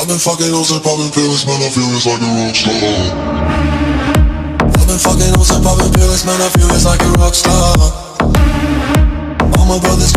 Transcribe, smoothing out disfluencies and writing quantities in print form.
I've been fucking hoes and popping pills, man, I feel it's like a rock star. I've been fucking hoes and popping pills, man, I feel it's like a rock star. All my brothers